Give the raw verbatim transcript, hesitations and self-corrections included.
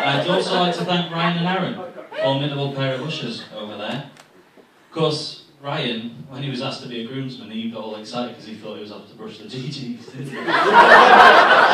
I'd also like to thank Ryan and Aaron, formidable pair of ushers over there. Of course, Ryan, when he was asked to be a groomsman, he got all excited because he thought he was having to brush the G Gs, didn't he?